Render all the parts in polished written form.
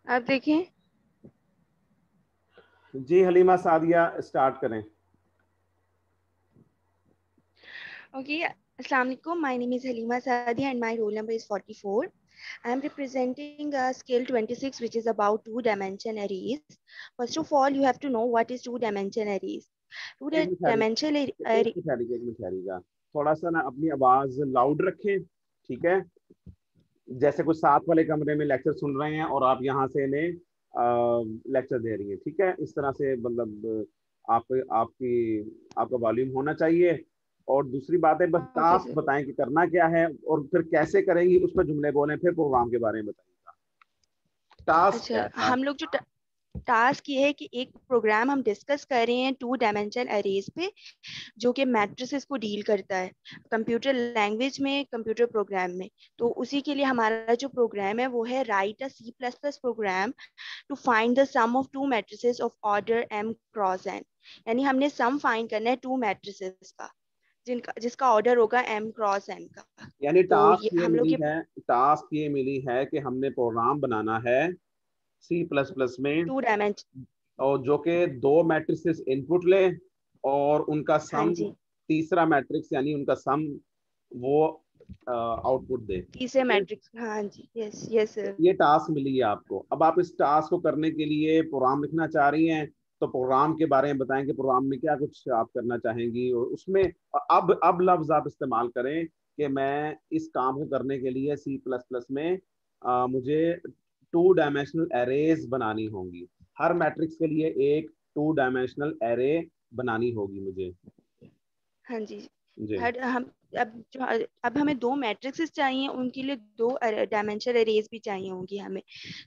आप देखें। जी हलीमा सादिया, स्टार्ट करें। ओके, अस्सलाम वालेकुम। My name is Halima Sadia and my roll number is 44. I am representing scale 26, which is about two-dimension arrays. First of all, you have to know what is two-dimension arrays. एक minute ठहरिए, Two-dimensional एक array. Minute ठहरिएगा, एक minute ठहरिएगा। थोड़ा सा ना अपनी आवाज loud रखें, ठीक है? जैसे कुछ साथ वाले कमरे में लेक्चर सुन रहे हैं और आप यहाँ से इन्हें लेक्चर दे रही हैं, ठीक है? इस तरह से मतलब आप आपकी आपका वॉल्यूम होना चाहिए। और दूसरी बात है, बस ओके टास्क सर। बताएं कि करना क्या है और फिर कैसे करेंगी, उसमें जुमले बोलें, फिर प्रोग्राम के बारे में बताइएगा। टास्क क्या अच्छा, है टास्क? हम लोग जो टास्क ये है कि एक प्रोग्राम हम डिस्कस कर रहे हैं टू डायमेंशन अरेज पे, जो कि मैट्रिसेस को डील करता है कंप्यूटर लैंग्वेज में, कंप्यूटर प्रोग्राम में। तो उसी के लिए हमारा जो प्रोग्राम है वो है write a C plus plus program to find the sum of two matrices of order M cross N. यानी हमने सम फाइंड करना है टू मैट्रिसेस का, जिसका ऑर्डर होगा एम क्रॉस एन का। यानी तो ये हम लोग ये टास्क ये मिली है कि हमने प्रोग्राम बनाना है सी प्लस प्लस में, टू डायमेंशन। और जो कि दो मैट्रिसेस इनपुट ले और उनका हाँ सम, जी, तीसरा मैट्रिक्स यानी उनका सम वो आउटपुट दे, तीसरे ठीक है? मैट्रिक्स। हाँ जी, यस यस सर। ये टास्क मिली है आपको। अब आप इस टास्क को करने के लिए प्रोग्राम लिखना चाह रही हैं, तो प्रोग्राम के बारे में बताएं कि प्रोग्राम में क्या कुछ आप करना चाहेंगी, और उसमें अब लफ्ज आप इस्तेमाल करें कि मैं इस काम को करने के लिए सी प्लस प्लस में मुझे टू डायमेंशनल एरेज बनानी होंगी। हर मैट्रिक्स के लिए एक टू डायमेंशनल एरे बनानी होगी मुझे। हाँ जी। जी। हर हम अब जो अब हमें दो मैट्रिक्सेस चाहिए, उनके लिए दो डायमेंशन अरेज भी चाहिए होंगी हमें।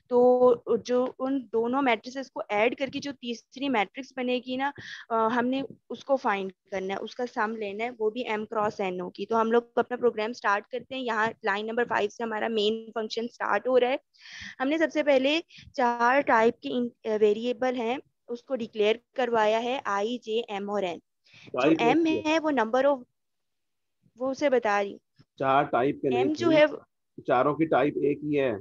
तो जो उन दोनों मैट्रिसेस को ऐड करके जो तीसरी मैट्रिक्स बनेगी ना, हमने उसको फाइंड करना है, उसका सम लेना है, वो भी एम क्रॉस एन होगी। तो हम लोग अपना प्रोग्राम स्टार्ट करते हैं। यहाँ लाइन नंबर 5 से हमारा मेन फंक्शन स्टार्ट हो रहा है। हमने सबसे पहले चार टाइप के वेरिएबल हैं, उसको डिक्लेयर करवाया है, आई जे एम और एन। जो टाइप एक एम ही है, है वो नंबर ऑफ, वो उसे बता रही चार टाइप के नहीं एम जो थी, है चारों की टाइप एक ही है।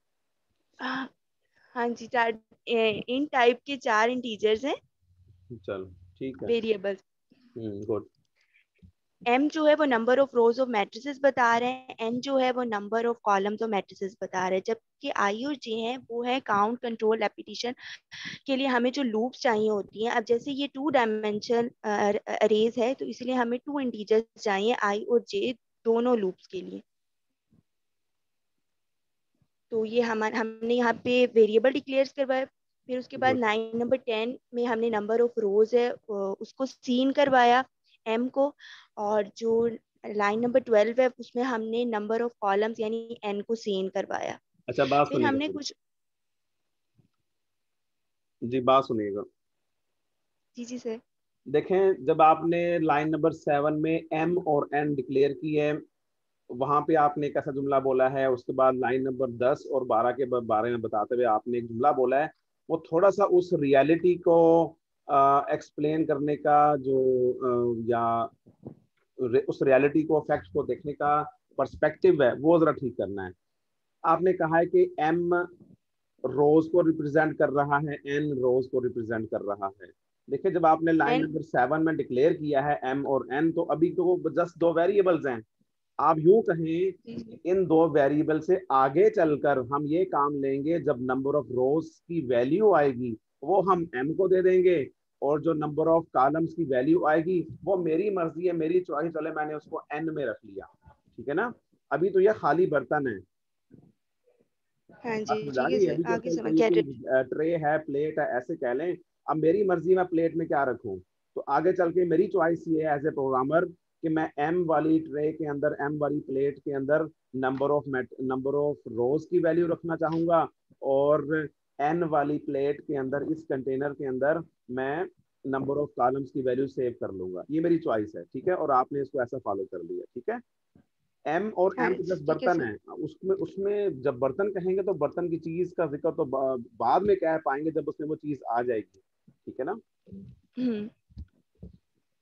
हाँ हाँ जी, चार इन टाइप के चार इंटीजर्स हैं, चलो ठीक है। वेरिएबल्स। गुड। एम जो है वो number of rows of matrices बता रहे हैं, एन जो है वो number of columns of matrices बता रहे हैं, जबकि आई और जे हैं वो है काउंट कंट्रोल रेपिटेशन के लिए हमें जो लूप्स चाहिए होती हैं। अब जैसे ये टू डायमेंशन अरेज है, तो इसलिए हमें टू इंटीजर्स चाहिए, आई और जे, दोनों लूप्स के लिए। तो ये हमने यहाँ पे वेरिएबल डिक्लेयर करवाया। फिर उसके बाद गुड। लाइन नंबर 10 में हमने नंबर ऑफ रोज है उसको सीन करवाया, एम को। और जो लाइन नंबर 12 है उसमें हमने नंबर ऑफ कॉलम्स यानी एन को सीन करवाया। अच्छा बात फिर सुनिएगा हमने मेरी। कुछ। जी बात सुनिएगा। जी जी सर। देखें, जब आपने लाइन नंबर 7 में एम और एन डिक्लेयर की है, वहां पे आपने एक ऐसा जुमला बोला है। उसके बाद लाइन नंबर 10 और 12 के बारे में बताते हुए आपने एक जुमला बोला है। वो थोड़ा सा उस रियलिटी को एक्सप्लेन करने का जो या उस रियलिटी को, फैक्ट को देखने का पर्सपेक्टिव है, वो जरा ठीक करना है। आपने कहा है कि एम रोज को रिप्रेजेंट कर रहा है, एन रोज को रिप्रेजेंट कर रहा है। देखिए, जब आपने लाइन एन। नंबर 7 में डिक्लेयर किया है एम और एन, तो अभी तो जस्ट दो वेरिएबल्स हैं। आप यूं कहें कि इन दो वेरिएबल से आगे चलकर हम ये काम लेंगे, जब नंबर ऑफ रोज की वैल्यू आएगी वो हम एम को दे देंगे, और जो नंबर ऑफ कॉलम्स की वैल्यू आएगी वो मेरी मर्जी है, मेरी चॉइस, चले मैंने उसको एन में रख लिया। ठीक है ना? अभी तो ये खाली बर्तन है। हाँ बात जी समझ आ ठीक है गई? सर, अभी तो आगे कोई समझ कोई गेट इट। कोई ट्रे है, प्लेट है, ऐसे कह लें। अब मेरी मर्जी मैं प्लेट में क्या रखूं। तो आगे चल के मेरी चॉइस ये है एज ए प्रोग्रामर कि मैं एम वाली ट्रे के अंदर, एम वाली प्लेट के अंदर नंबर ऑफ रोज की वैल्यू रखना चाहूंगा, और एन वाली प्लेट के अंदर, इस कंटेनर के अंदर, मैं नंबर ऑफ कॉलम्स की वैल्यू सेव कर लूंगा। ये मेरी चॉइस है, ठीक है? और आपने इसको ऐसा फॉलो कर लिया, ठीक है? एम और हाँ एम तो जी जस्ट ठीक है बर्तन सर। है। उसमें उसमें जब बर्तन कहेंगे तो बर्तन की चीज का जिक्र तो बाद में कह पाएंगे, जब उसमें वो चीज आ जाएगी। ठीक है ना? हम्म।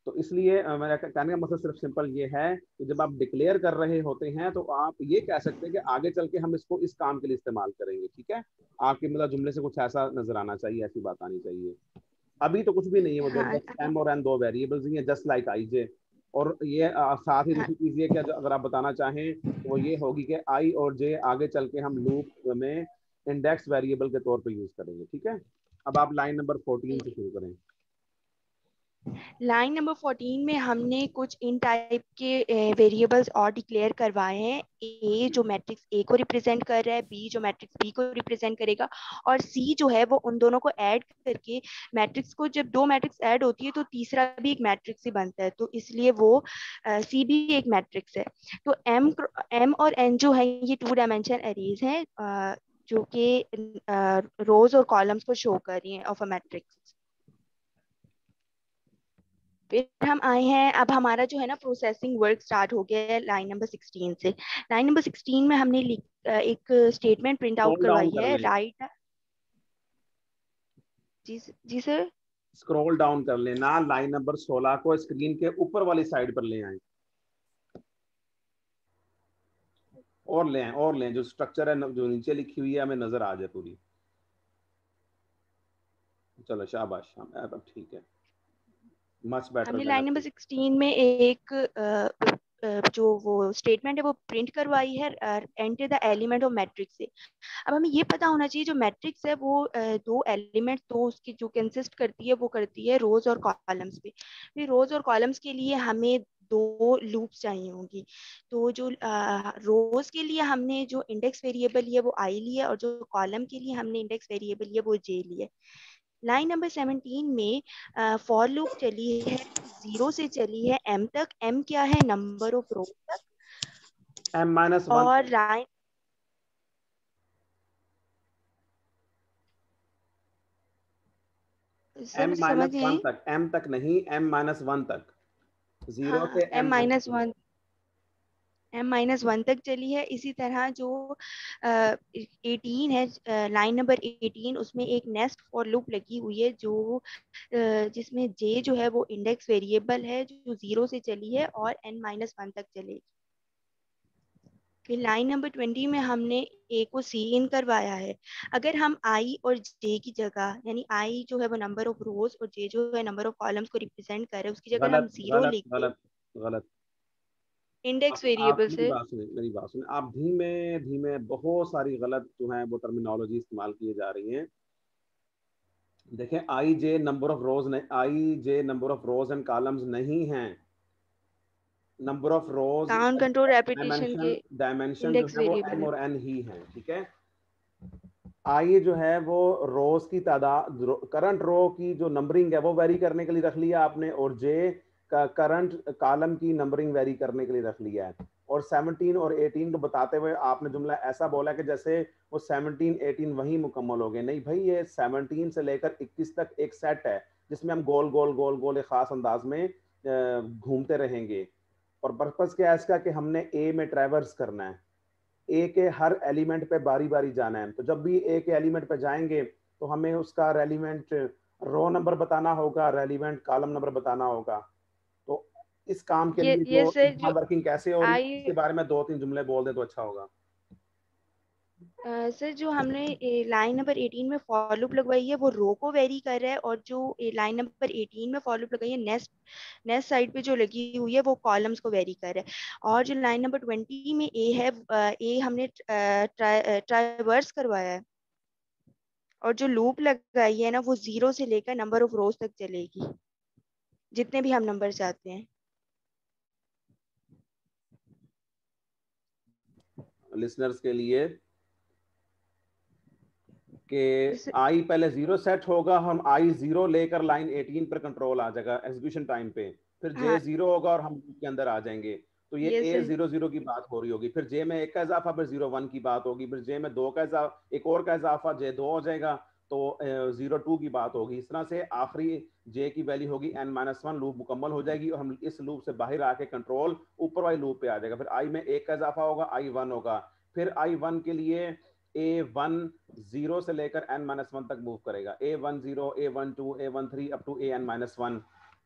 तो इसलिए मेरा कहने का मतलब सिर्फ सिंपल ये है कि जब आप डिक्लेयर कर रहे होते हैं तो आप ये कह सकते हैं कि आगे चल के हम इसको इस काम के लिए इस्तेमाल करेंगे। ठीक है, आपके मतलब जुमले से कुछ ऐसा नजर आना चाहिए, ऐसी बात आनी चाहिए। अभी तो कुछ भी नहीं है, वो हाँ जस्ट एम और एन दो वेरिएबल्स ही हैं, जस्ट लाइक आई जे। और ये साथ ही हाँ दूसरी चीज ये कि अगर आप बताना चाहें तो वो ये होगी कि आई और जे आगे चल के हम लूप में इंडेक्स वेरिएबल के तौर पर यूज करेंगे। ठीक है, अब आप लाइन नंबर 14 से शुरू करें। लाइन नंबर 14 में हमने कुछ इन टाइप के वेरिएबल्स और डिक्लेयर करवाए हैं। ए जो मैट्रिक्स ए को रिप्रेजेंट कर रहा है, बी जो मैट्रिक्स बी को रिप्रेजेंट करेगा, और सी जो है वो उन दोनों को ऐड करके मैट्रिक्स को, जब दो मैट्रिक्स ऐड होती है तो तीसरा भी एक मैट्रिक्स ही बनता है, तो इसलिए वो सी भी एक मैट्रिक्स है। तो एम और एन जो है ये 2 डायमेंशन एरेज हैं, जो कि रोज और कॉलम्स को शो कर रही हैं ऑफ अ मैट्रिक्स। फिर हम आए हैं, अब हमारा जो है ना प्रोसेसिंग वर्क स्टार्ट हो गया है लाइन नंबर 16 से। लाइन नंबर 16 में हमने एक statement print out scroll down करवाई कर है, लें, राइट। जी जी सर। स्क्रॉल डाउन कर लेना, लाइन नंबर 16 को स्क्रीन के ऊपर वाली साइड पर ले आए, और लें और लें, जो स्ट्रक्चर है जो नीचे लिखी हुई है हमें नजर आ जाए पूरी। चलो शाबाश, अब ठीक है, मच बेटर हमने देन लाइन नंबर अभी। 16 में एक जो वो स्टेटमेंट है वो प्रिंट करवाई है, enter the element of matrix से। अब हमें ये पता होना चाहिए जो मैट्रिक्स है वो दो एलिमेंट, तो उसकी जो कंसिस्ट करती है वो करती है रोज और कॉलम्स पे। फिर रोज और कॉलम्स के लिए हमें दो लूप्स चाहिए होंगी। तो जो रोज के लिए हमने जो इंडेक्स वेरिएबल लिया वो आई लिया, और जो कॉलम के लिए हमने इंडेक्स वेरिएबल लिया वो जे लिया। लाइन नंबर 17 में फॉर लूप चली है, जीरो से चली है एम तक। एम क्या है? नंबर ऑफ रो तक। M-1 और तक, लाइन, सर एम मुझे समझ माइनस नहीं वन आई। तक, एम तक नहीं, M-1 तक, हाँ 0 हाँ, से एम M1 माइनस तक। वन M-1 तक चली है। इसी तरह जो 18 है, लाइन नंबर 18, उसमें एक नेस्ट फॉर लूप लगी हुई है, जो जिसमें जे जो है वो इंडेक्स वेरिएबल है, जो जीरो से चली है और N-1 तक चलेगी। फिर लाइन नंबर 20 में हमने ए को सी इन करवाया है। अगर हम आई और जे की जगह, यानी आई जो है वो नंबर ऑफ रोज और जे जो है नंबर ऑफ कॉलम्स को रिप्रेजेंट कर रहे हैं, उसकी जगह हम गलत जीरो गलत लिख दे गलत गलत। इंडेक्स आप वेरिएबल मेरी से। बात सुनिए, मेरी बात सुनिए, आप धीमे धीमे, बहुत सारी गलत जो है वो टर्मिनोलॉजी इस्तेमाल किए जा रही हैं। देखें, आई जे नंबर ऑफ रोज नहीं, I J number of rows and columns नहीं है, number of rows, count control repetition के डायमेंशन, डायमेंशन जो इंडेक्स है वो वेरिएबल एम है। और एन ही है। ठीक है, आई जो है वो रोज की तादाद, करंट रो की जो नंबरिंग है वो वेरी करने के लिए रख लिया आपने, और जे का करंट कॉलम की नंबरिंग वेरी करने के लिए रख लिया है। और 17 और 18 को बताते हुए आपने जुमला ऐसा बोला कि जैसे वो 17 18 वही मुकम्मल हो गए। नहीं भाई, ये 17 से लेकर 21 तक एक सेट है जिसमें हम गोल गोल गोल गोल एक खास अंदाज में घूमते रहेंगे। और पर्पस क्या है इसका कि हमने ए में ट्रैवर्स करना है, ए के हर एलिमेंट पे बारी बारी जाना है। तो जब भी ए के एलिमेंट पे जाएंगे तो हमें उसका रेलिवेंट रो नंबर बताना होगा, रेलिवेंट कॉलम नंबर बताना होगा। तो इस काम के लिए ये जो सर यहाँ जो वर्किंग कैसे हो रही है आई इसके बारे में दो तीन जुमले बोल दे तो अच्छा होगा। सर जो हमने लाइन नंबर 18 में फॉर लूप लगवाई है वो रो को वेरी कर रहा है, और जो लाइन नंबर 18 में फॉर लूप लगाई है नेक्स्ट नेक्स्ट साइड पे जो लगी हुई है वो कॉलम्स को वेरी कर रहा है। और जो लाइन नंबर 20 में ए है, ए हमने ट्राइवर्स करवाया है, और जो लूप लगाई है ना वो जीरो से लेकर नंबर ऑफ रोज तक चलेगी, जितने भी हम नंबर चाहते हैं। लिसनर्स के लिए कि जिस आई पहले जीरो सेट होगा, हम आई जीरो लेकर लाइन 18 पर कंट्रोल आ जाएगा एग्जीक्यूशन टाइम पे, फिर जे हाँ, जीरो होगा और हम लूप के अंदर आ जाएंगे। तो ये ये ए सर, जीरो जीरो की बात हो रही होगी, फिर जे में एक का इजाफा, फिर 01 की बात होगी, फिर जे में दो का इजाफा, एक और का इजाफा, जे दो हो जाएगा, तो 02 की बात होगी। इस तरह से आखिरी जे की वैल्यू होगी N-1, लूप मुकम्मल हो जाएगी और हम इस लूप से बाहर आके कंट्रोल ऊपर वाली लूप पे आ जाएगा। फिर आई में एक का इजाफा होगा, I1 होगा, फिर I1 के लिए A1 0 से लेकर N-1 तक मूव करेगा, A10, A12, A13 up to AN-1।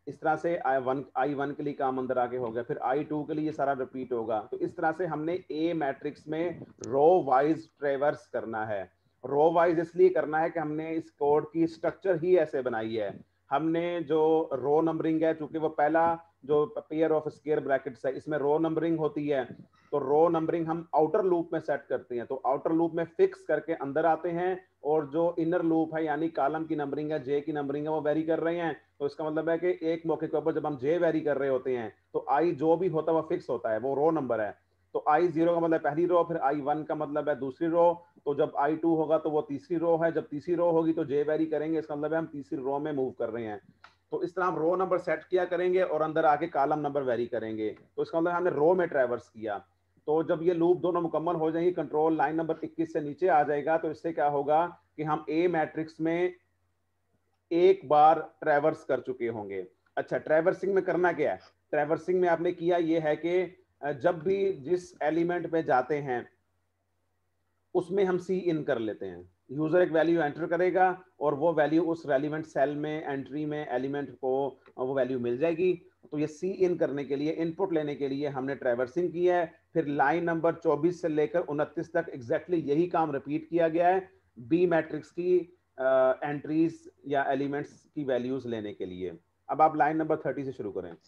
इस तरह से I1 के लिए काम अंदर आके हो गया, फिर I2 के लिए ये सारा रिपीट होगा। तो इस तरह से हमने ए मैट्रिक्स में रो वाइज ट्रेवर्स करना है। रो वाइज इसलिए करना है कि हमने इस कोड की स्ट्रक्चर ही ऐसे बनाई है। हमने जो रो नंबरिंग है, चूंकि वो पहला जो पेयर ऑफ स्क्वायर ब्रैकेट्स है इसमें रो नंबरिंग होती है, तो रो नंबरिंग हम आउटर लूप में सेट करते हैं। तो आउटर लूप में फिक्स करके अंदर आते हैं, और जो इनर लूप है यानी कॉलम की नंबरिंग है, जे की नंबरिंग है, वो वेरी कर रहे हैं। तो इसका मतलब है कि एक मौके के ऊपर जब हम जे वेरी कर रहे होते हैं तो आई जो भी होता है वो फिक्स होता है, वो रो नंबर है। तो I0 का मतलब पहली रो, फिर I1 का मतलब है दूसरी रो। तो जब I2 होगा तो वो तीसरी रो है, जब तीसरी रो होगी तो जे वेरी करेंगे, इसका मतलब है हम तीसरी रो में मूव कर रहे हैं। तो इस तरह हम रो नंबर सेट किया करेंगे और अंदर आके कॉलम नंबर वेरी करेंगे। तो इसका मतलब हमने रो में ट्रैवर्स किया। तो जब ये लूप दोनों मुकम्मल हो जाएंगी, कंट्रोल लाइन नंबर 21 से नीचे आ जाएगा, तो इससे क्या होगा कि हम ए मैट्रिक्स में एक बार ट्रैवर्स कर चुके होंगे। अच्छा, ट्रैवर्सिंग में करना क्या है? ट्रैवर्सिंग में आपने किया ये है कि जब भी जिस एलिमेंट पे जाते हैं उसमें हम सी इन कर लेते हैं। यूजर एक वैल्यू एंटर करेगा और वो वैल्यू उस रेलिवेंट सेल में, एंट्री में एलिमेंट को वो वैल्यू मिल जाएगी। तो ये सी इन करने के लिए, इनपुट लेने के लिए हमने ट्रैवर्सिंग की है। फिर लाइन नंबर 24 से लेकर 29 तक एग्जैक्टली यही काम रिपीट किया गया है बी मैट्रिक्स की एंट्रीज या एलिमेंट्स की वैल्यूज लेने के लिए। अब आप लाइन नंबर 30 से शुरू करें।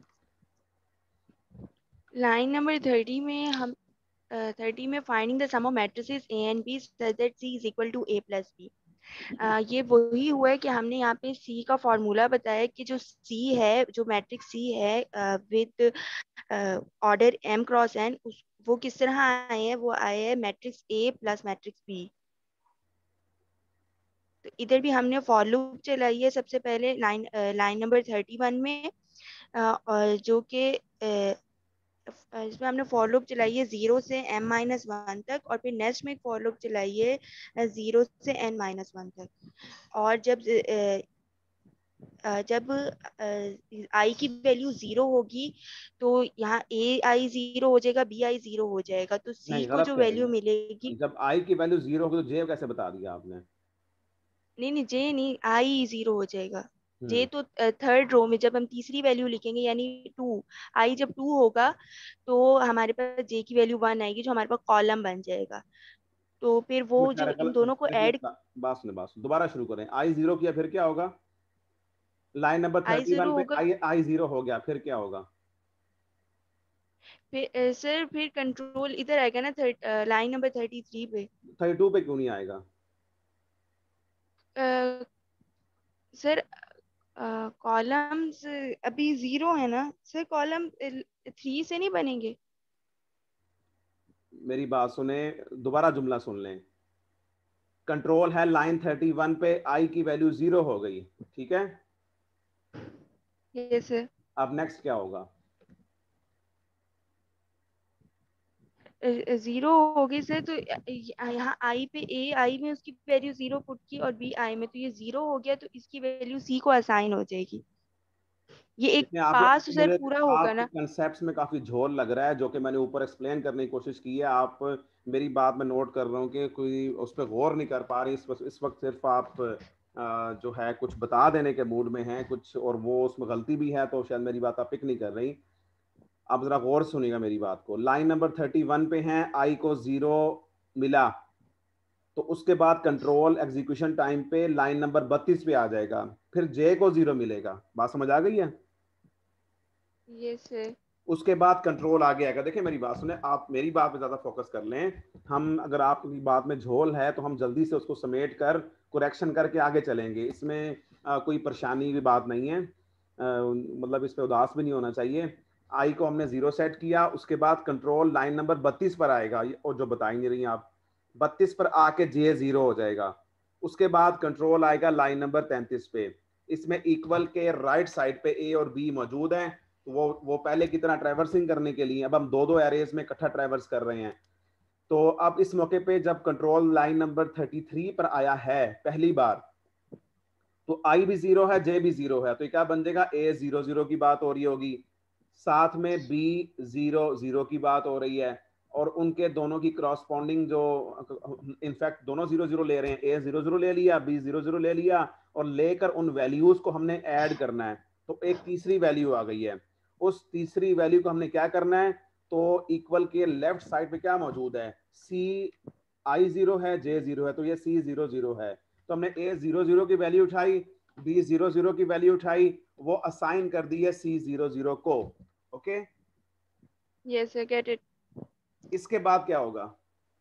लाइन नंबर 30 में हम 30 में finding the sum of matrices A and B such that C is equal to A plus B. ये वही हुआ है कि हमने यहाँ पे सी का फॉर्मूला बताया कि जो सी है, जो मैट्रिक्स सी है with order m cross n, उस वो किस तरह आए हैं? वो आए हैं matrix A plus matrix B. तो इधर भी हमने फॉर लूप चलाई है सबसे पहले लाइन नंबर 31 में, और जो कि इसमें हमने फॉर लूप चलाई है 0 से m-1 तक, और फिर नेक्स्ट में एक फॉर लूप चलाई है 0 से n-1 तक। और जब आई की वैल्यू 0 होगी तो यहाँ ए आई 0 हो जाएगा, बी आई 0 हो जाएगा, तो सी नहीं, को गलत जो कह रही वैल्यू हैं। मिलेगी। जब आई की वैल्यू 0 होगी तो जे कैसे बता दिया आपने? नहीं नहीं, जे नहीं, आई 0 हो जाएगा। जे हम्म। तो थर्ड रो में जब हम तीसरी वैल्यू लिखेंगे यानी 2, आई जब 2 होगा तो हमारे पास जे की वैल्यू 1 आएगी, जो हमारे पास कॉलम बन जाएगा। तो फिर वो मुझे कह जो रहा है इन दोनों को देखिए, ऐड, बात सुने, बात सुने, दोबारा शुरू करें। I0 किया फिर क्या होगा? लाइन नंबर आई 31 जीरो पे होगा। I0 हो गया, फिर क्या होगा? फिर सर फिर कंट्रोल इधर आएगा ना, लाइन नंबर 33 पे। 32 पे क्यों नहीं आएगा? अ, सर कॉलम्स अभी 0 है ना सर, कॉलम 3 से नहीं बनेंगे। मेरी बात सुने, दोबारा जुमला सुन लें। कंट्रोल है लाइन 31 पे, आई की वैल्यू 0 हो गई, ठीक है? Yes sir. अब नेक्स्ट क्या होगा? 0 हो गई सर, तो यहाँ आई पे ए आई में उसकी वैल्यू 0 पुट की, और बी आई में, तो ये 0 हो गया, तो इसकी वैल्यू सी को असाइन हो जाएगी। ये एक इसमें आप पास सर मुझे पूरा होगा आपके ना। कंसेप्ट्स में काफी झोल लग रहा है, जो कि मैंने ऊपर एक्सप्लेन करने की कोशिश की है। आप मेरी बात में नोट कर रहा हूँ कि कोई उस पर गौर नहीं कर पा रही। इस वक्त सिर्फ आप जो है कुछ बता देने के मूड में हैं कुछ, और वो उसमें गलती भी है, तो शायद मेरी बात आप पिक नहीं कर रही। आप जरा गौर सुनिएगा मेरी बात को। लाइन नंबर 31 पे हैं, आई को 0 मिला, तो उसके बाद कंट्रोल एग्जीक्यूशन टाइम पे लाइन नंबर 32 पे आ जाएगा, फिर जे को 0 मिलेगा। बात समझ आ गई है? Yes sir. उसके बाद कंट्रोल आ गया। देखिए मेरी बात सुने, आप मेरी बात पे ज्यादा फोकस कर लें। हम अगर आपकी बात में झोल है तो हम जल्दी से उसको समेट कर करेक्शन करके आगे चलेंगे। इसमें कोई परेशानी की बात नहीं है, मतलब इस पे उदास भी नहीं होना चाहिए। आई को हमने 0 सेट किया, उसके बाद कंट्रोल लाइन नंबर 32 पर आएगा, और जो बता ही नहीं रही आप, 32 पर आके जे 0 हो जाएगा। उसके बाद कंट्रोल आएगा लाइन नंबर 33 पे। इसमें इक्वल के राइट साइड पे ए और बी मौजूद हैं, तो वो पहले की तरह ट्रैवर्सिंग करने के लिए अब हम दो दो एरेज में इकट्ठा ट्रैवर्स कर रहे हैं। तो अब इस मौके पे जब कंट्रोल लाइन नंबर 33 पर आया है पहली बार, तो आई भी 0 है, जे भी 0 है, तो क्या बन जाएगा? ए 0 0 की बात हो रही होगी, साथ में बी 0 0 की बात हो रही है, और उनके दोनों की क्रॉसपॉन्डिंग जो, इनफैक्ट दोनों 0 0 ले रहे हैं, ए 0 0 ले लिया, बी 0 0 ले लिया, और लेकर उन वैल्यूज को हमने ऐड करना है। तो एक तीसरी वैल्यू आ गई है। उस तीसरी वैल्यू को हमने क्या करना है, तो इक्वल के लेफ्ट साइड पे क्या मौजूद है, सी आई 0 है, जे 0 है, तो ये सी 0 0 है। तो हमने ए 0 0 की वैल्यू उठाई, बी 0 0 की वैल्यू उठाई, वो असाइन कर दी है सी 0 0 को। Okay, yes I get it. इसके बाद क्या होगा,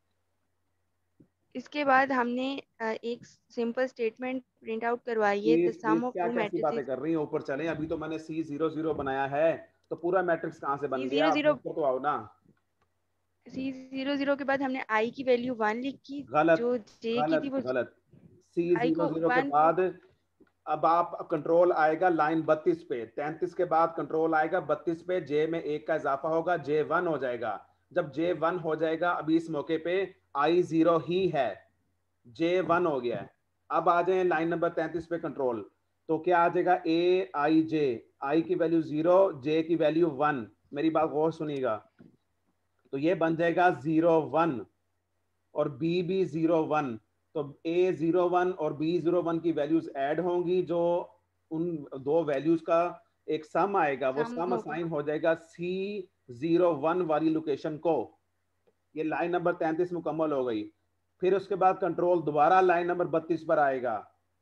इसके बाद हमने एक सिंपल स्टेटमेंट प्रिंट आउट करवाई है, the please please sum of क्या टू कैसी बातें मैट्रिसेस। कर रही हैं, ऊपर चलें। अभी तो मैंने सी 0 0 बनाया है, तो पूरा मैट्रिक्स कहाँ से सी बन गया, जीरो आप जीरो ऊपर तो आओ ना। सी जीरो जीरो के बाद हमने आई की वैल्यू 1 लिखी, गलत, जो जे की थी गलत, वो गलत। सी आई 0 को 0 के 1 बाद अब आप कंट्रोल आएगा लाइन 32 पे, 33 के बाद कंट्रोल आएगा 32 पे, जे में एक का इजाफा होगा, जे 1 हो जाएगा। जब जे 1 हो जाएगा, अभी इस मौके पे आई 0 ही है, जे 1 हो गया है। अब आ जाए लाइन नंबर 33 पे कंट्रोल, तो क्या आ जाएगा, ए आई जे, आई की वैल्यू 0, जे की वैल्यू 1। मेरी बात गौर सुनिएगा, तो ये बन जाएगा 0 1 और बी भी 0 1। तो ए 0 1 और बी 0 1 की वैल्यूज ऐड होंगी, जो उन दो वैल्यूज का एक सम आएगा, वो सम सम होगा। असाइन हो जाएगा सी 0 1 वाली लोकेशन को। ये लाइन नंबर 33 मुकम्मल हो गई। फिर उसके बाद कंट्रोल दोबारा लाइन नंबर 32 पर आएगा,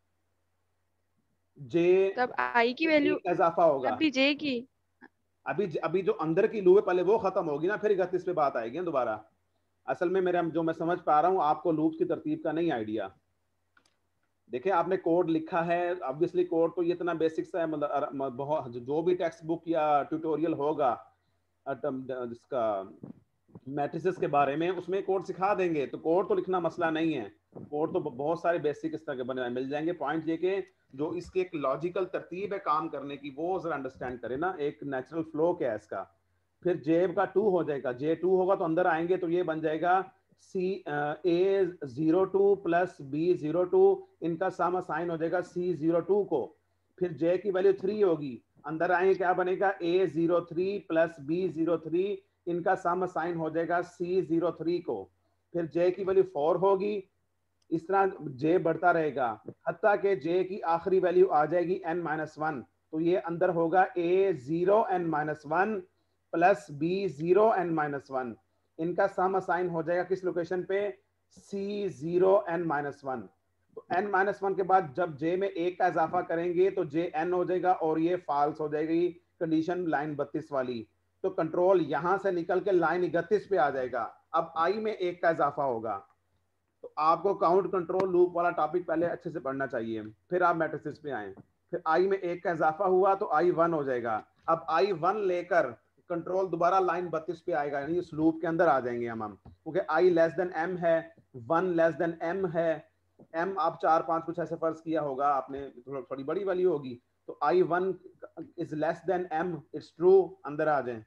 जे तब आई की एक वैल्यू, का इजाफा तब होगा। भी जे की। अभी अभी जो अंदर की लूप है पहले वो खत्म होगी ना, फिर 31 पे बात आएगी ना दोबारा। असल में मेरा जो मैं समझ पा रहा हूँ, आपको लूप की तरतीब का नहीं आइडिया। देखिए आपने कोड लिखा है, ऑब्वियसली कोड तो ये इतना बेसिक सा है, मतलब बहुत जो भी टेक्स्ट बुक या ट्यूटोरियल होगा जिसका मैट्रिसेस के बारे में, उसमें कोड सिखा देंगे, तो कोड तो लिखना मसला नहीं है। कोड तो बहुत सारे बेसिक इस तरह के बने मिल जाएंगे। पॉइंट ये कि जो इसकी एक लॉजिकल तरतीब है काम करने की, वो जरा अंडरस्टैंड करें ना, एक नेचुरल फ्लो क्या है इसका। फिर जेब का 2 हो जाएगा, जे 2 होगा तो अंदर आएंगे तो ये बन जाएगा सी ए 02 प्लस बी 02, इनका सम असाइन हो जाएगा सी 02 को। फिर जे की वैल्यू 3 होगी, अंदर आएंगे क्या बनेगा, ए 03 प्लस बी 03, इनका सम असाइन हो जाएगा सी 03 को। फिर जे की वैल्यू 4 होगी, इस तरह जे बढ़ता रहेगा, हत्ता के जे की आखिरी वैल्यू आ जाएगी n-1। तो ये अंदर होगा ए 0 n-1 प्लस बी 0 n-1, इनका सम असाइन हो जाएगा किस लोकेशन पे, सी 0 n-1। तो n-1 के बाद जब जे में एक का इजाफा करेंगे तो जे n हो जाएगा और ये फॉल्स हो जाएगी कंडीशन लाइन 32 वाली। तो कंट्रोल यहां से निकल के लाइन 31 पे आ जाएगा। अब आई में एक का इजाफा होगा, तो आपको काउंट कंट्रोल लूप वाला टॉपिक पहले अच्छे से पढ़ना चाहिए, फिर आप मैट्रिसेस पे आए। फिर आई में एक का इजाफा हुआ तो आई 1 हो जाएगा। अब आई 1 लेकर कंट्रोल दोबारा लाइन 32 पे आएगा, यानी इस लूप के अंदर आ जाएंगे हम क्योंकि आई लेस देन एम है, 1 लेस देन एम है। एम आप 4 5 कुछ ऐसे फर्ज किया होगा आपने, थोड़ी बड़ी वैल्यू होगी। तो I 1 is less than M, it's true, अंदर आ जाए।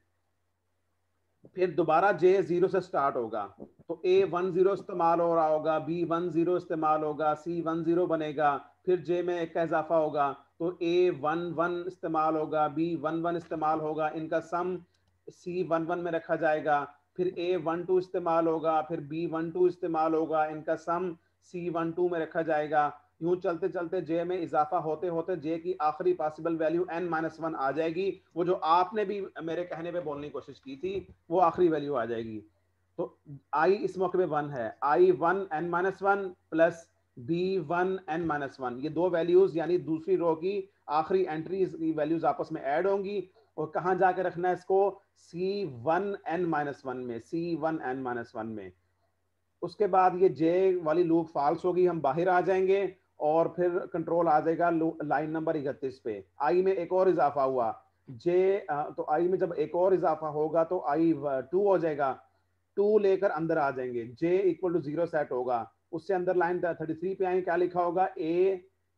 फिर दोबारा जे 0 से स्टार्ट होगा, तो ए 10 इस्तेमाल हो रहा होगा, बी 10 इस्तेमाल होगा, सी 10 बनेगा। फिर जे में एक का इजाफा होगा, तो ए 11 इस्तेमाल होगा, बी 11 इस्तेमाल होगा, इनका सम सी 11 में रखा जाएगा। फिर ए 12 इस्तेमाल होगा, फिर बी 12 इस्तेमाल होगा, इनका सम सी 12 में रखा जाएगा। यूं चलते चलते जे में इजाफा होते होते जे की आखिरी पॉसिबल वैल्यू n-1 आ जाएगी, वो जो आपने भी मेरे कहने पे बोलने की कोशिश की थी, वो आखिरी वैल्यू आ जाएगी। तो आई इस मौके पे 1 है, आई 1 n-1 प्लस बी 1 n-1, ये दो वैल्यूज यानी दूसरी रो की आखिरी एंट्रीज की वैल्यूज आपस में ऐड होंगी। और कहाँ जाके रखना है इसको, C1 n-1 में, C1 n-1 में। उसके बाद ये जे वाली लूप फॉल्स होगी, हम बाहर आ जाएंगे और फिर कंट्रोल आ जाएगा लाइन नंबर 31 पे। आई में एक और इजाफा हुआ, जे तो आई में जब एक और इजाफा होगा तो आई 2 हो जाएगा, 2 लेकर अंदर आ जाएंगे, जे इक्वल टू 0 सेट होगा। उससे अंदर लाइन 33 पे आएंगे, क्या लिखा होगा, ए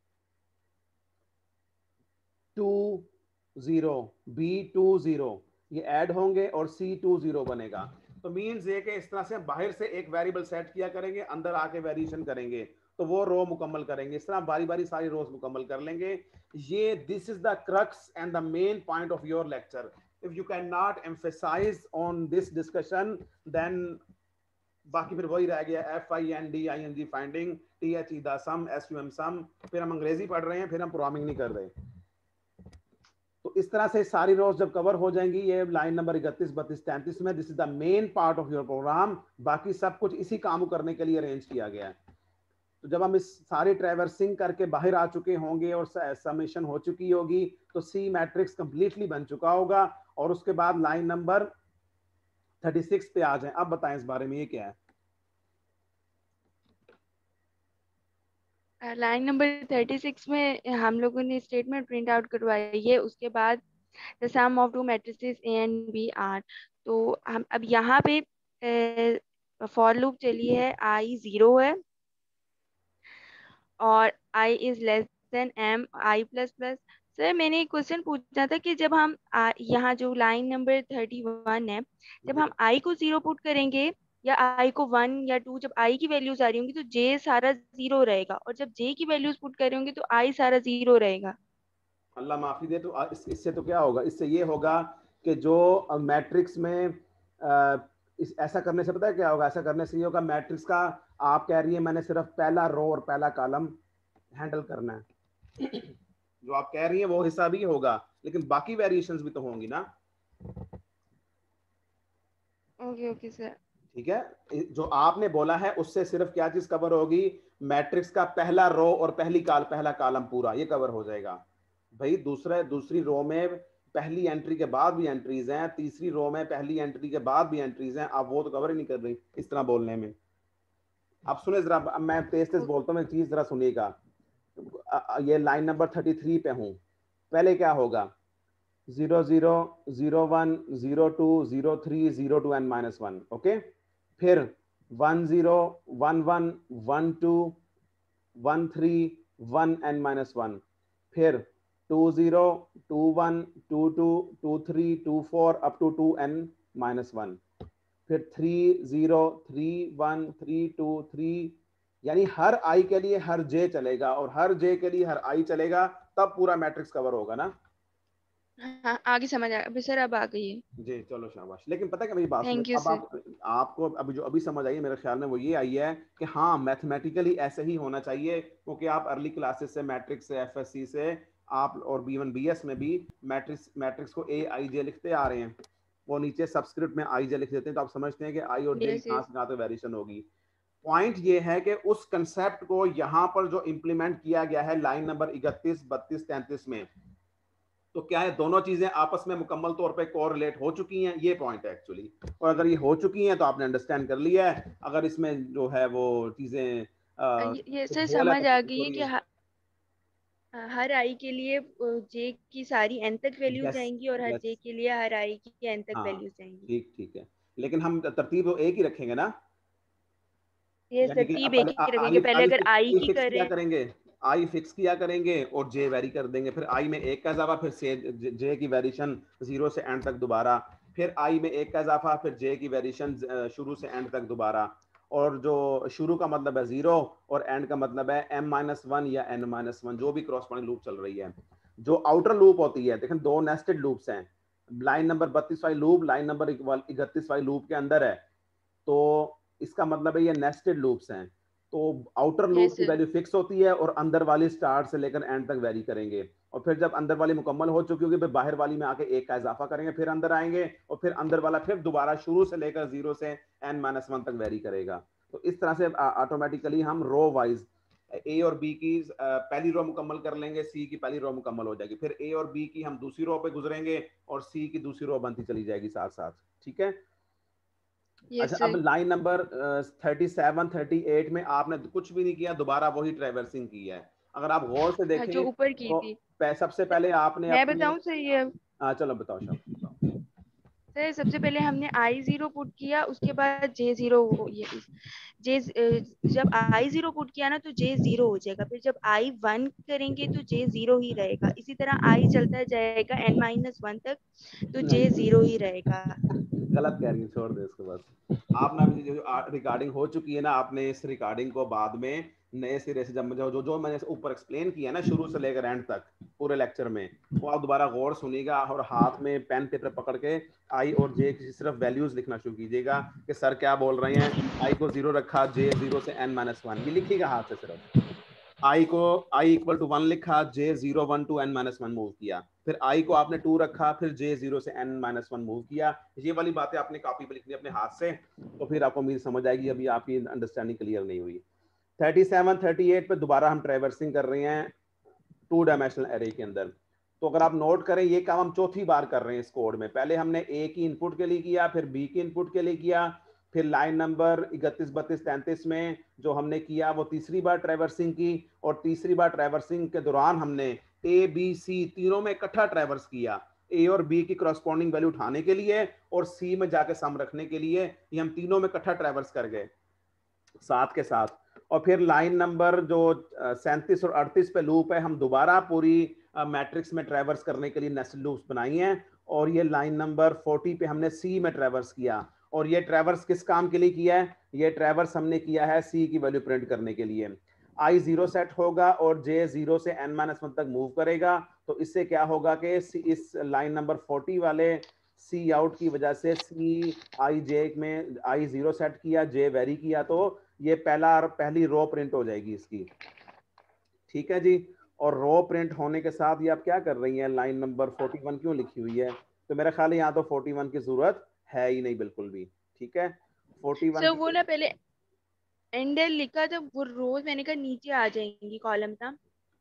20 बी 20, ये ऐड होंगे और सी 20 बनेगा। तो मीन्स ये कि इस तरह से बाहर से एक वेरिएबल सेट किया करेंगे, अंदर आके वेरिएशन करेंगे, तो वो रो मुकम्मल करेंगे। इस तरह बारी बारी सारी रोज मुकम्मल कर लेंगे। ये this is the crux and the main point of your lecture. If you can not emphasise on this discussion, then बाकी फिर वही रह गया, FINDING finding, THE the sum, SUM sum, फिर हम अंग्रेजी पढ़ रहे हैं, फिर हम प्रोग्रामिंग नहीं कर रहे। इस तरह से सारी रोज जब कवर हो जाएंगी, ये लाइन नंबर 31, 32, 33 में, this is the main part of your program. बाकी सब कुछ इसी काम को करने के लिए अरेंज किया गया है। तो जब हम इस सारी ट्रैवर्सिंग करके बाहर आ चुके होंगे और समेशन हो चुकी होगी, तो सी मैट्रिक्स कंप्लीटली बन चुका होगा। और उसके बाद लाइन नंबर 36 पे आ जाएं। अब बताएं इस बारे में, ये क्या है? लाइन नंबर 36 में हम लोगों ने स्टेटमेंट प्रिंट आउट करवाई है, उसके बाद the sum of two matrices A and B are. तो हम अब यहाँ पे फॉर लूप चली है, आई 0 है और I is less than M I plus plus. Sir मैंने एक क्वेश्चन पूछा था कि जब हम यहाँ जो लाइन नंबर 31 है, जब हम आई को 0 पुट करेंगे या आई को 1 या 2, जब आई की वैल्यूज आ रही होंगी तो जे सारा 0 रहेगा, और जब जे की वैल्यूज पुट कर रहे होंगे तो आई सारा 0 रहेगा। अल्लाह माफी दे। तो इससे तो क्या होगा? इससे ये होगा कि जो मैट्रिक्स में ऐसा करने से पता है क्या होगा? ऐसा करने से ये होगा, मैट्रिक्स का आप कह रही है मैंने सिर्फ पहला रो और पहला कॉलम हैंडल करना है। जो आप कह रही है वो हिस्सा भी होगा, लेकिन बाकी वेरिएशंस भी तो होंगी ना। Okay okay sir. ठीक है, जो आपने बोला है उससे सिर्फ क्या चीज कवर होगी? मैट्रिक्स का पहला रो और पहला कॉलम पूरा ये कवर हो जाएगा। भाई दूसरी रो में पहली एंट्री के बाद भी एंट्रीज हैं, तीसरी रो में पहली एंट्री के बाद भी एंट्रीज हैं, आप वो तो कवर ही नहीं कर रही इस तरह बोलने में। अब सुने जरा, मैं तेज तेज बोलता हूँ, एक चीज जरा सुनिएगा। ये लाइन नंबर 33 पे हूँ। पहले क्या होगा? 0 0 0 1 0 2 0 3 0 2 n माइनस 1। ओके, फिर 1 0 1 1 1 2 1 3 1 n माइनस 1, फिर 2 0 2 1 2 2 2 3 2 4 अप टू 2 n माइनस 1, फिर 3 0 3 1 3 2 3, यानी हर आई के लिए हर जे चलेगा और हर जे के लिए हर आई चलेगा, तब पूरा मैट्रिक्स कवर होगा ना। हाँ आगे समझ आ अभी सर, अब आ गई है। जी चलो शाबाश। लेकिन पता है क्या मेरी बात सुनो, थैंक यू अब सर। आपको अभी जो अभी समझ आई है मेरे ख्याल में वो ये आई है कि हाँ मैथमेटिकली ऐसे ही होना चाहिए, क्योंकि आप अर्ली क्लासेस से मैट्रिक्स से एफएससी से आप और B1 BS में भी मैट्रिक्स को AIJ लिखते आ रहे हैं। वो नीचे सबस्क्रिप्ट में IJ लिख देते हैं, तो आप समझते हैं कि आई और जे की यस कहाँ यस। से कहाँ तक वेरिएशन होगी। पॉइंट ये है कि उस कंसेप्ट को यहाँ पर जो इम्प्लीमेंट किया गया है लाइन नंबर 31 32 33 में, तो क्या है, दोनों चीजें आपस में मुकम्मल तौर पे कोरिलेट हो चुकी हैं, ये पॉइंट है एक्चुअली। और अगर ये हो चुकी हैं तो आपने अंडरस्टैंड कर लिया है। अगर इसमें जो है वो चीजें ये कुछ सर होल है समझ तो आ फिर गई है कि छोड़िए। हर आई के लिए जे की सारी एन तक वैल्यू यस जाएंगी और हर यस, जे के लिए हर आई की एन तक हाँ वैल्यू जाएंगी। ठीक ठीक है, लेकिन हम तरतीब तो एक ही रखेंगे ना। ये यानी कि तरतीब एक पहले ही रखेंगे, आई पहले आई अगर आई आई की फिक्स किया करें। करेंगे, आई फिक्स किया करेंगे और जे वेरी कर देंगे, फिर आई में एक का इजाफा, फिर जे की वेरिएशन 0 से एंड तक दोबारा, फिर आई में एक का इजाफा, फिर जे की वेरिएशन शुरू से एंड तक दोबारा। और जो शुरू का मतलब है 0 और एंड का मतलब है m-1 या n-1, जो भी क्रॉसपॉइंटिंग लूप चल रही है। जो आउटर लूप होती है, देखें दो नेस्टेड लूप्स हैं, लाइन नंबर 32 वाली लूप लाइन नंबर 31 वाली लूप के अंदर है, तो इसका मतलब है ये नेस्टेड लूप्स हैं। तो आउटर लूप यस की सर। वैल्यू फिक्स होती है और अंदर वाली स्टार्ट से लेकर एंड तक वेरी करेंगे, और फिर जब अंदर वाली मुकम्मल हो चुकी होगी फिर बाहर वाली में आके एक का इजाफा करेंगे, फिर अंदर आएंगे और फिर अंदर वाला फिर दोबारा शुरू से लेकर 0 से n-1 तक वेरी करेगा। तो इस तरह से ऑटोमेटिकली हम रो वाइज ए और बी की पहली रो मुकम्मल कर लेंगे, सी की पहली रो मुकम्मल हो जाएगी, फिर ए और बी की हम दूसरी रो पे गुजरेंगे और सी की दूसरी रो बनती चली जाएगी साथ साथ। ठीक है। अच्छा, यस अब सर। लाइन नंबर 37 38 में आपने कुछ भी नहीं किया, दोबारा वही ट्रैवर्सिंग की है। अगर आप गौर से हाँ देखें जो ऊपर की तो थी। सबसे पहले आपने मैं अपने, बताऊं सर ये, चलो बताओ शाबाश बताओ। सर सबसे पहले हमने आई 0 पुट किया, उसके बाद जे 0, ये जे जब आई 0 पुट किया ना तो जे 0 हो जाएगा, फिर जब आई 1 करेंगे तो जे 0 ही रहेगा, इसी तरह आई चलता जाएगा n-1 तक तो जे नहीं 0 ही रहेगा। गलत कह रही है, छोड़ दे इसको बस। आपने अभी जो रिकॉर्डिंग हो चुकी है ना, आपने इस रिकॉर्डिंग को बाद में नए सिरे से जब जो जो मैंने ऊपर एक्सप्लेन किया ना शुरू से लेकर एंड तक पूरे लेक्चर में, वो आप दोबारा गौर सुनिएगा और हाथ में पेन पेपर पकड़ के आई और जे की सिर्फ वैल्यूज लिखना शुरू कीजिएगा कि सर क्या बोल रहे हैं। आई को 0 रखा, जे 0 से n-1, ये लिखिएगा हाथ से सिर्फ। आई को आई इक्वल टू 1 लिखा, J 0 1 to n minus 1 move किया, फिर आई को आपने 2 रखा, फिर जे 0 से n माइनस 1 मूव किया। ये वाली बातें आपने कॉपी पे लिखनी अपने हाथ से, तो फिर आपको उम्मीद समझ आएगी। अभी आपकी अंडरस्टैंडिंग क्लियर नहीं हुई। 37 38 पे दोबारा हम ट्रैवर्सिंग कर रहे हैं 2 डायमेंशनल एरे के अंदर। तो अगर आप नोट करें, ये काम हम चौथी बार कर रहे हैं इस कोड में। पहले हमने ए की इनपुट के लिए किया, फिर बी की इनपुट के लिए किया, फिर लाइन नंबर 31 32 33 में जो हमने किया वो तीसरी बार ट्रैवर्सिंग की, और तीसरी बार ट्रैवर्सिंग के दौरान हमने ए बी सी तीनों में इकट्ठा ट्रैवर्स किया, ए और बी की करस्पॉन्डिंग वैल्यू उठाने के लिए और सी में जाके सम रखने के लिए। ये हम तीनों में इकट्ठा ट्रैवर्स कर गए साथ के साथ। और फिर लाइन नंबर जो 37 और 38 पे लूप है, हम दोबारा पूरी मैट्रिक्स में ट्रैवर्स करने के लिए नेस्टेड लूप्स बनाई हैं। और ये लाइन नंबर 40 पे हमने सी में ट्रैवर्स किया, और ये ट्रैवर्स किस काम के लिए किया है? ये ट्रैवर्स हमने किया है सी की वैल्यू प्रिंट करने के लिए। आई 0 सेट होगा और जे 0 से n माइनस 1 तक मूव करेगा। तो इससे क्या होगा कि इस लाइन नंबर 40 वाले सी आउट की वजह से सी आई जे में आई 0 सेट किया, जे वेरी किया, तो ये पहली रो प्रिंट हो जाएगी इसकी। ठीक है जी। और रो प्रिंट होने के साथ ये आप क्या कर रही हैं, लाइन नंबर 41 क्यों लिखी हुई है? तो मेरा ख्याल है यहाँ तो 41 की जरूरत है ही नहीं बिल्कुल भी। ठीक है, 41 सर वो की ना पहले एंडल लिखा था, वो रोज मैंने कहा नीचे आ जाएंगी कॉलम था,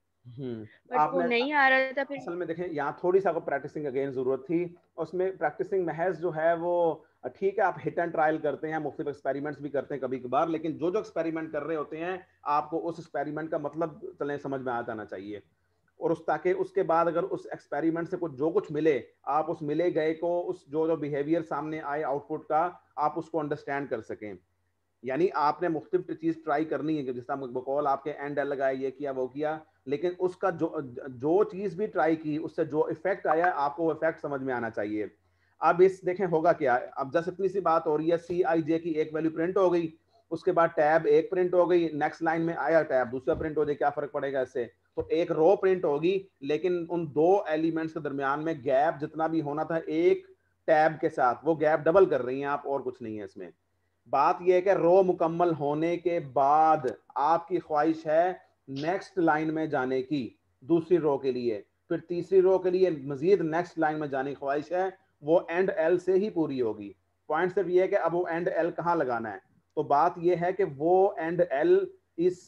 बट वो आपने नहीं आ रहा था फिर। असल में देखें, यहाँ थोड़ी सा आपको प्रैक्टिसिंग अगेन जरूरत थी। उसमें प्रैक्टिसिंग महज जो है वो ठीक है, आप हिट एंड ट्रायल करते हैं, मुख्तलिफ एक्सपेरिमेंट्स भी करते हैं कभी कभार, लेकिन जो जो एक्सपेरिमेंट कर रहे होते हैं आपको उस एक्सपेरिमेंट का मतलब चलें समझ में आ जाना चाहिए। और उस ताकि उसके बाद अगर उस एक्सपेरिमेंट से कुछ जो कुछ मिले, आप उस मिले गए को, उस जो जो बिहेवियर सामने आए आउटपुट का, आप उसको अंडरस्टैंड कर सकें। यानी आपने मुख्तलिफ चीज ट्राई करनी है कि जिस तरह बकौल आपके एंड एल लगाए, ये किया वो किया, लेकिन उसका जो जो चीज भी ट्राई की उससे जो इफेक्ट आया आपको वो इफेक्ट समझ में आना चाहिए। अब इस देखें होगा क्या, अब जैसे इतनी सी बात हो रही है, सी आई जे की एक वैल्यू प्रिंट हो गई, उसके बाद टैब एक प्रिंट हो गई, नेक्स्ट लाइन में आया टैब दूसरा प्रिंट हो जाए, क्या फर्क पड़ेगा इससे? तो एक रो प्रिंट होगी, लेकिन उन दो एलिमेंट्स के दरमियान में गैप जितना भी होना था एक टैब के साथ, वो गैप डबल कर रही हैं आप, और कुछ नहीं है इसमें। बात यह है कि रो मुकम्मल होने के बाद आपकी ख्वाहिश है नेक्स्ट लाइन में जाने की, दूसरी रो के लिए, फिर तीसरी रो के लिए मजीद नेक्स्ट लाइन में जाने की ख्वाहिश है, वो एंड एल से ही पूरी होगी। पॉइंट सिर्फ ये है कि अब वो एंड एल कहाँ लगाना है। तो बात यह है कि वो एंड एल इस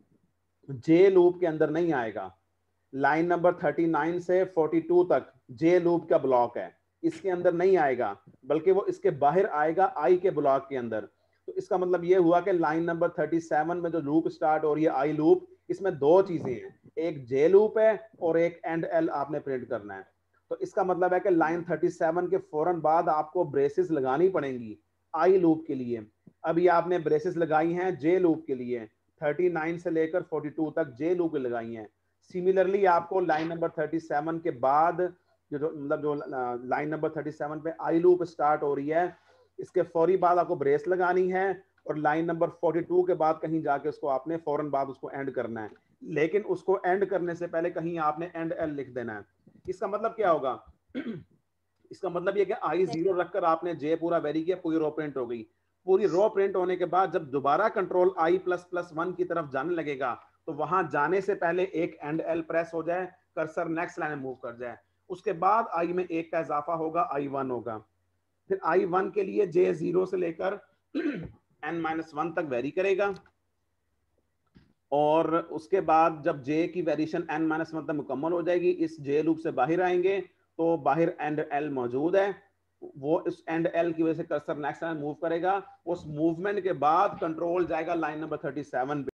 जे लूप के अंदर नहीं आएगा। लाइन नंबर 39 से 42 तक जे लूप का ब्लॉक है, इसके अंदर नहीं आएगा, बल्कि वो इसके बाहर आएगा आई के ब्लॉक के अंदर। तो इसका मतलब ये हुआ कि लाइन नंबर 37 में जो लूप स्टार्ट हो रही है आई लूप, इसमें दो चीजें हैं, एक जे लूप है और एक एंड एल आपने प्रिंट करना है। तो इसका मतलब है कि लाइन 37 के फौरन बाद आपको ब्रेसेस लगानी पड़ेंगी आई लूप के लिए। अभी आपने ब्रेसेस लगाई हैं जे लूप के लिए, 39 से लेकर 42 तक जे लूप लगाई हैं। सिमिलरली आपको लाइन नंबर 37 के बाद जो मतलब जो लाइन नंबर 37 पे आई लूप स्टार्ट हो रही है, इसके फौरी बाद आपको ब्रेस लगानी है, और लाइन नंबर 42 के बाद कहीं जाके उसको आपने फौरन बाद उसको एंड करना है। लेकिन उसको एंड करने से पहले कहीं आपने एंड एल लिख देना है। इसका मतलब क्या होगा? इसका मतलब ये कि आई 0 रखकर आपने जे पूरा वेरी किया, पूरी रो प्रिंट हो गई। पूरी रो प्रिंट होने के बाद जब दोबारा कंट्रोल आई प्लस प्लस 1 की तरफ जाने लगेगा, तो वहां जाने से पहले एक एंड एल प्रेस हो जाए, कर्सर नेक्स्ट लाइन में मूव कर जाए, उसके बाद आई में एक का इजाफा होगा, आई 1 होगा। फिर आई 1 के लिए जे 0 से लेकर n-1 तक वेरी करेगा, और उसके बाद जब जे की वेरिएशन n-1 तक मुकम्मल हो जाएगी, इस जे लूप से बाहर आएंगे तो बाहर एंड एल मौजूद है, वो इस एंड एल की वजह से कर्सर नेक्स्ट लाइन मूव करेगा। उस मूवमेंट के बाद कंट्रोल जाएगा लाइन नंबर 37 पे।